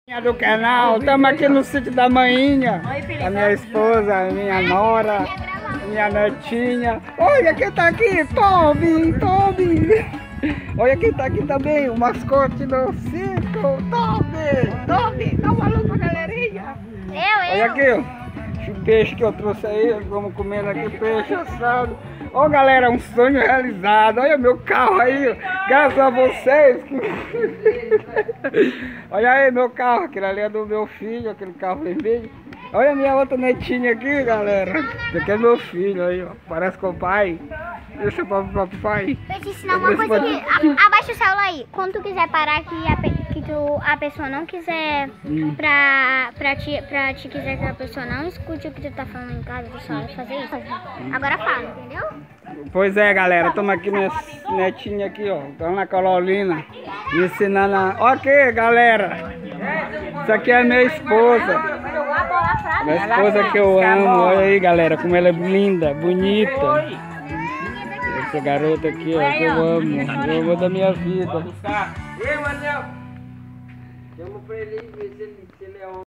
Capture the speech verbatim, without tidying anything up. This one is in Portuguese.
Do canal, estamos aqui no sítio da Mainha, a minha esposa, a minha nora, minha netinha. Olha quem tá aqui, Toby, Toby. Olha quem tá aqui também, o mascote do sítio, Toby, Toby, dá uma luz pra galerinha. Eu, eu. Olha aqui, ó, o peixe que eu trouxe aí, vamos comendo aqui peixe assado. Ó galera, um sonho realizado, olha meu carro aí, graças a vocês. Olha aí meu carro, aquele ali é do meu filho, aquele carro vermelho. Olha a minha outra netinha aqui, galera. Esse aqui é meu filho aí, ó, parece com o pai. Deixa pra papai. Vou te ensinar uma coisa aqui, a, abaixa o celular aí. Quando tu quiser parar que a, que tu, a pessoa não quiser, hum. pra, pra, ti, pra te quiser que a pessoa não escute o que tu tá falando em casa, tu só vai fazer isso. Hum. Agora fala, entendeu? Pois é, galera, estamos aqui minha netinha aqui, ó, Ana Carolina, me ensinando a... Ok, galera, isso aqui é minha esposa, minha esposa que eu amo, olha aí, galera, como ela é linda, bonita. Essa garota aqui, ó, que eu amo, eu amo da minha vida.